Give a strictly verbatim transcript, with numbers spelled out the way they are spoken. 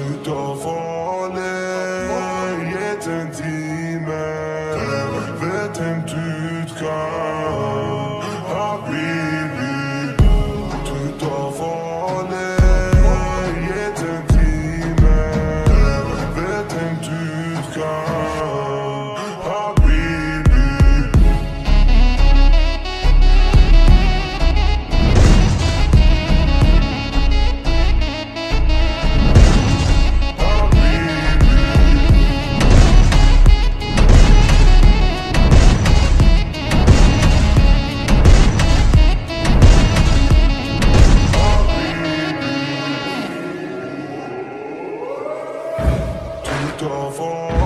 Tutta farlig, gitt en time. Vet en tut kan habibi. Tutta farlig, gitt en time. Vet en tut kan habibi. Tutta farlig.